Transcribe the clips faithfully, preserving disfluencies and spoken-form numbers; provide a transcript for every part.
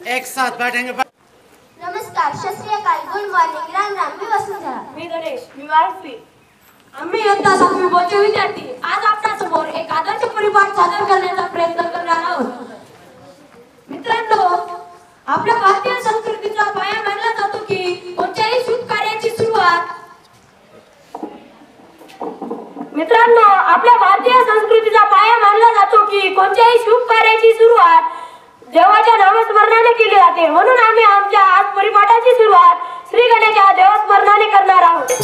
एक साथ बैठेंगे। नमस्कार, सत श्री अकाल, गुड मॉर्निंग, राम राम. मी वसुंधरा. मी गणेश. मी वारसी. आम्ही इयत्ता सातवी बोचे विद्यार्थी आज आपल्या समोर एक आदर्श परिपाठ सादर करण्याचा प्रयत्न करणार आहोत. मित्रांनो, आपल्या भारतीय संस्कृतीचा पाया मानला जातो की कोणत्याही शुभ कार्याची सुरुवात मित्रांनो आपल्या भारतीय संस्कृतीचा पाया मानला जातो की कोणत्याही शुभ कार्याची सुरुवात देवाच्या नामस्मरणाने केली जाते. म्हणून आम्ही आमच्या आज परिपाठाची सुरुवात श्री गणेशा देवस्मरणाने करणार आहोत.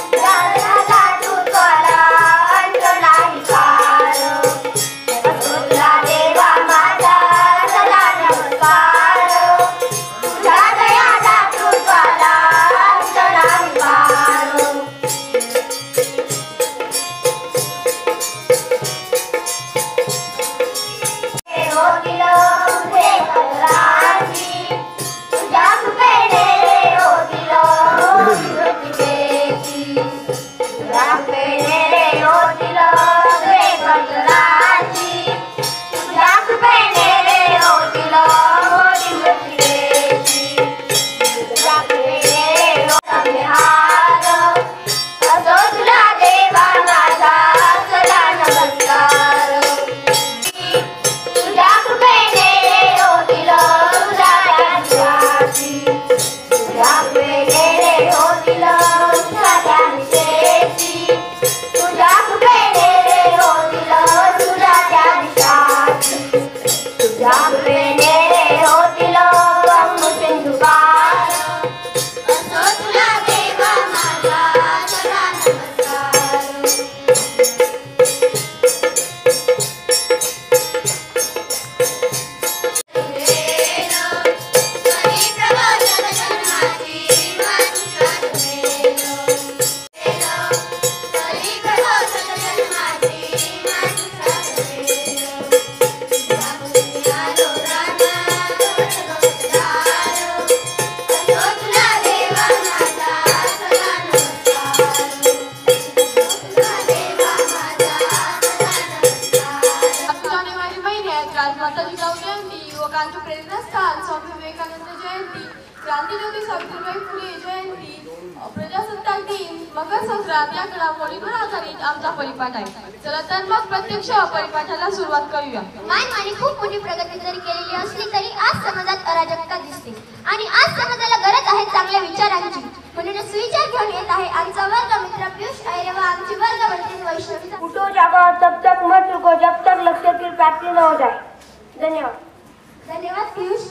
मकर संक्रांत या घडामोडींवर आधारित आमचा परिपाठ आहे. चला तर मग प्रत्यक्ष परिपाठाला सुरुवात करूया. मानवाने खूप मोठी प्रगती जरी केलेली असली तरी आज समाजात अराजकता दिसते आणि आज समाजाला गरज आहे चांगल्या विचारांची. म्हणूनच सुविचार घेऊन येत आहे आमचा वर्ग मित्र पियुष अहिरे व आमची वर्ग मैत्रीण वैष्णवी. उठो जागो तब तक मत रुको जब तक लक्ष्य की प्राप्ति न हो जाए. धन्यवाद. धन्यवाद पियुष.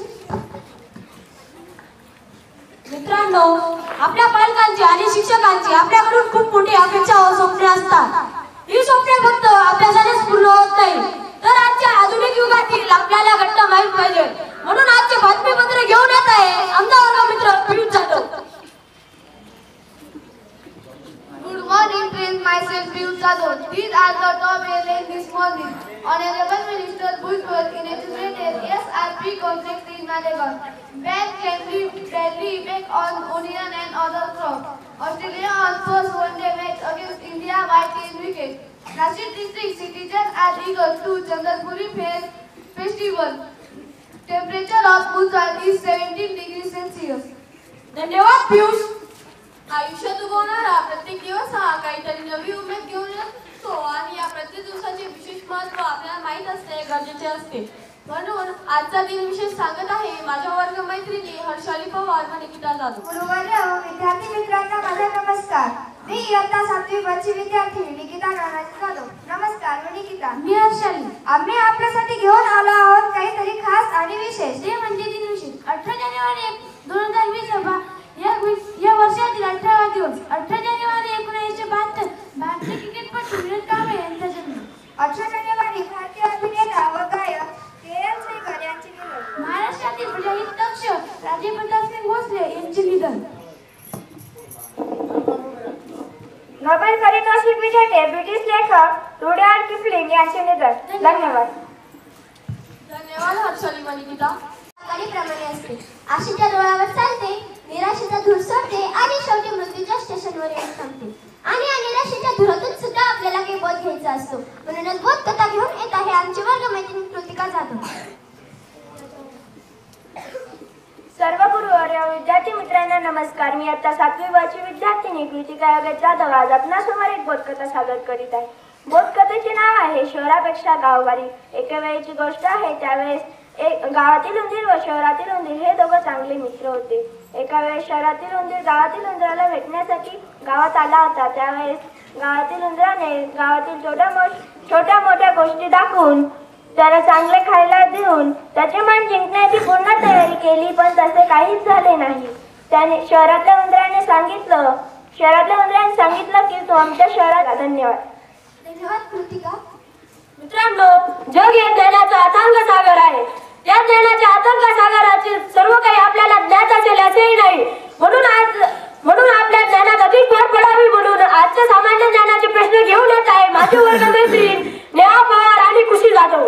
मित्रांनो, आपल्या पालकांची आणि शिक्षकांची आपल्याकडून खूप मोठी अपेक्षा व स्वप्ने असतात. ही स्वप्ने फक्त अभ्यासानेच पूर्ण होत नाही तर आजच्या आधुनिक युगातील आपल्याला घट्ट माहित पाहिजे. म्हणून आजचे बातमीपत्र घेऊन येत आहे आमचा वर्ग मित्र Piyush Jadhav. Good morning, friends. Myself Piyush Jadhav. These are the top headlines this morning. Honorable Minister Bhujbal inaugurated S R P complex in Malegaon. Ban can deadly effect on onion and other crops. Australia on first one-day match against India by ten wickets. Nashik district citizens are eager to Chandrapuri Fair festival. Temperature of Bhutan is seventeen degrees Celsius. धन्यवाद पियुष. आयुष्यात उगवणारा प्रत्येक दिवस हा काहीतरी नवी उमेद घेऊन येतो आणि या प्रत्येक दिवसाचे विशेष महत्त्व आपल्याला माहीत असणे गरजेचे असते. म्हणून आजचा दिन विशेष सांगत आहे माझ्या वर्ग मैत्रिणी हर्षाली पवार व निकिता जाधव. गुरुवर्य विद्यार्थी मित्रांना माझा नमस्कार. मी इयत्ता सातवी बची विद्यार्थी निकिता नानाजी जाधव. नमस्कार. मी निकिता. मी हर्षाली. आम्ही आपल्यासाठी घेऊन आलो आहोत काहीतरी खास आणि विशेष. ते म्हणजे दिन विशेष. अठरा जानेवारी दोन हजार वीस या या वर्षातील अठरावा दिवस. अठरा जानेवारी एकोणीसशे बहात्तर भारतीय क्रिकेटपटू विराट कांबळे यांचा जन्म. अठरा जानेवारी भारतीय अभिनेता व गायक के एल सेगर यांचे निधन. महाराष्ट्रातील प्रजाहित दक्ष राजे प्रतापसिंग भोसले यांचे निधन. नोबेल पारितोषिक विजेते ब्रिटिश लेखक रुडयार्ड किपलिंग यांचे निधन. धन्यवाद. धन्यवाद हर्षाली व निकिता. प्रमाणे असते. आशेच्या डोळ्यावर चालते, निराशेचा धूर सोडते आणि शेवटी मृत्यूच्या स्टेशनवर येऊन थांबते. आणि या निराशेच्या धुरातून सुद्धा आपल्याला काही बोध घ्यायचा असतो. म्हणूनच बोध कथा घेऊन येत आहे आमची वर्ग मैत्रीण कृतिका जाधव. सर्व विद्यार्थी मित्रांना नमस्कार. मी आता सातवी वर्षी विद्यार्थिनी कृतिका योगेश जाधव आज आपणासमोर एक बोधकथा सादर करीत आहे. बोधकथेचे नाव आहे शहरापेक्षा गाववारी. एके वेळेची गोष्ट आहे. त्यावेळेस एक गावातील उंदीर व शहरातील उंदीर हे दोघं चांगले मित्र होते. एका वेळेस शहरातील उंदीर गावातील उंदराला भेटण्यासाठी गावात आला होता. त्यावेळेस गावातील उंदराने गावातील छोट्या मोठ छोट्या मोठ्या गोष्टी दाखवून त्याला चांगले खायला देऊन त्याचे मन जिंकण्याची पूर्ण तयारी केली, पण तसे काहीच झाले नाही. त्याने शहरातल्या उंदराने सांगितलं शहरातल्या उंदराने सांगितलं की तो आमच्या शहरात. धन्यवाद. धन्यवाद कृतिका. मित्रांनो, जग हे ज्ञानाचा अथांग सागर आहे. या ज्ञानाच्या अथांग सागराचे सर्व काही आपल्याला ज्ञात असेल असेही नाही. म्हणून आज म्हणून आपल्या ज्ञानात अधिक भर पडावी म्हणून आजच्या सामान्य ज्ञानाचे प्रश्न घेऊन येत आहे माझे वर्गमैत्रीण नेहा पवार आणि खुशी जाधव.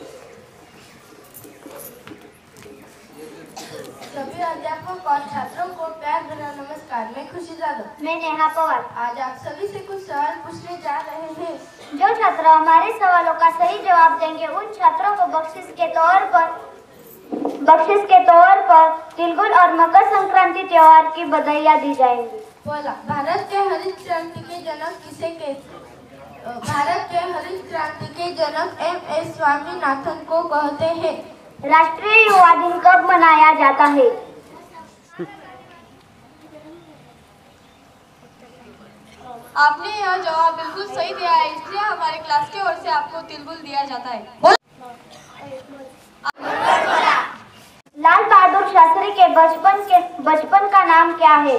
सभी अध्यापक और छात्रों को प्यार भरा नमस्कार. मैं खुशी जादव. मैं नेहा पवार. आज आप सभी से कुछ सवाल पूछने जा रहे हैं. जो छात्र हमारे सवालों का सही जवाब देंगे उन छात्रों को बख्शिश के तौर पर बख्शिश के तौर पर तिलगुल और मकर संक्रांति त्योहार की बधाइयाँ दी जाएंगी. बोला. भारत के हरित क्रांति के जनक किसे कहते भारत के हरित क्रांति के जनक एम एस स्वामीनाथन को कहते हैं. राष्ट्रीय युवा दिन कब मनाया जाता है? आपने यह जवाब बिल्कुल सही दिया है, इसलिए हमारे क्लास की ओर से आपको तिलगुल दिया जाता है. लाल बहादुर शास्त्री के बचपन के बचपन का नाम क्या है?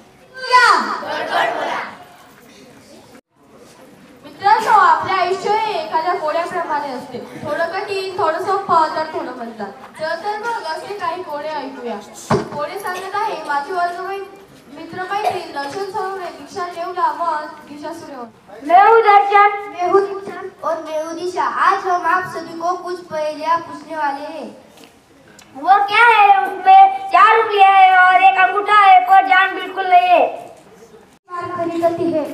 मित्रांनो, आपले आयुष्य हे एखाद्या कोड्याप्रमाणे असते. थोडं कठीण, थोडं सोपं तर थोडं म्हणतात. चल तर मग असे काही कोडे ऐकूया. कोडे सांगत आहे माझे वर्ग मित्र मैत्रीण दर्शन सौरे, दीक्षा नेवला व दिशा सूर्यवंशी. मैं हूँ दर्शन. मैं हूँ दीक्षा और मैं हूँ दिशा. आज हम आप सभी को कुछ पहेलियाँ पूछने वाले हैं. वो क्या है? उसमें चार उंगलियां है और एक अंगूठा है पर जान बिल्कुल नहीं है. गति है.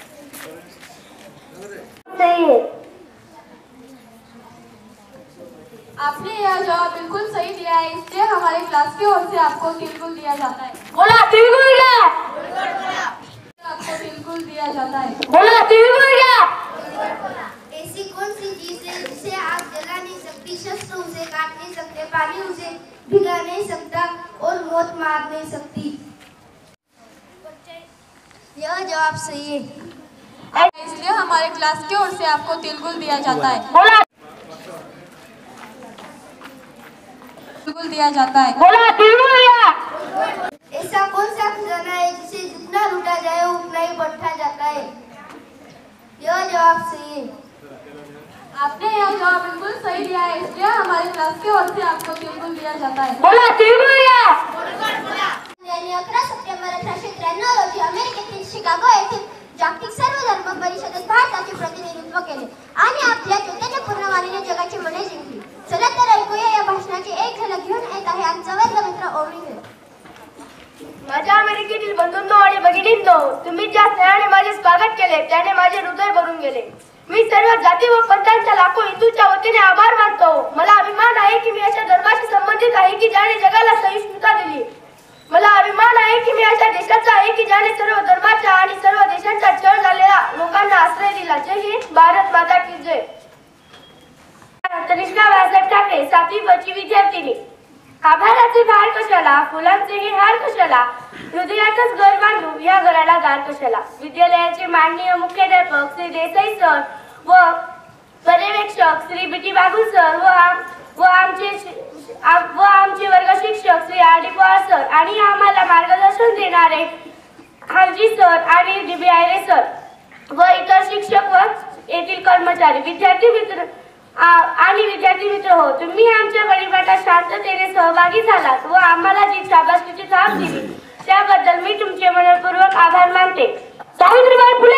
सही है. आपने यह जवाब बिल्कुल सही दिया है, इसलिए हमारे क्लास की ओर से आपको तिलगुल दिया जाता है. बोला तिलगुल क्या? आपको तिलगुल दिया जाता है. बोला तिलगुल क्या? ऐसी कौन सी चीज है जिसे आग जला नहीं सकती, शस्त्र उसे काट नहीं सकते, पानी उसे भिगा नहीं सकता और मौत मार नहीं सकती? यह जवाब सही है, इसलिए हमारे क्लास की ओर से आपको तिलगुल दिया जाता है. बोला तिलगुल दिया जाता है. बोला तिलगुल क्या? ऐसा कौन सा खजाना है जिसे जितना लूटा जाए उतना ही बढ़ता जाता है? यह जवाब सही है. आपने यह जवाब बिल्कुल सही दिया है, इसलिए हमारे क्लास की ओर से आपको तिलगुल दिया जाता है. बोला तिलगुल क्या? यांनी अकरा सप्टेंबर अठराशे त्र्याण्णव रोजी अमेरिकेतील शिकागो येथील जागतिक सर्वधर्म परिषदेत भारताचे प्रतिनिधित्व केले आणि आपल्या चैतन्यपूर्ण वाणीने जगाची मने जिंकली. चला तर ऐकूया या भाषणाची एक झलक घेऊन येत आहे आमचा वर्ग मित्र ओळीने. माझ्या अमेरिकेतील बंधूंनो आणि भगिनींनो, तुम्ही ज्या स्नेहाने माझे स्वागत केले त्याने माझे हृदय भरून गेले. मी सर्व जाती व पंथांच्या लाखो हिंदूंच्या वतीने आभार मानतो. मला अभिमान आहे की मी अशा धर्माशी संबंधित आहे की ज्याने जगाला सहिष्णुता दिली. मला अभिमान आहे की मी अशा देशाचा आहे की ज्याने सर्व धर्माच्या आणि सर्व देशांचा छळ झालेल्या लोकांना आश्रय दिला. जय हिंद. भारत माता की जय. तनिष्का बाळासाहेब ठाकरे, सातवी वर्षी विद्यार्थिनी. आभाराचे भार कशाला, फुलांचेही हार कशाला, हृदयातच घर बांधू या घराला दार कशाला. विद्यालयाचे माननीय मुख्याध्यापक श्री देसाई सर व पर्यवेक्षक Shri B T Bagul sir व आम व आमचे व आमचे वर्ग शिक्षक Shri R D Pawar sir आणि आम्हाला मार्गदर्शन देणारे हाजी सर आणि डी बी आयरे सर व इतर शिक्षक व येथील कर्मचारी, विद्यार्थी मित्र आणि विद्यार्थी मित्र हो, तुम्ही आमच्या परिपाठात शांततेने सहभागी झालात व आम्हाला जी शाबासकीची थाप दिली त्याबद्दल मी तुमचे मनपूर्वक आभार मानते. सावित्रीबाई फुले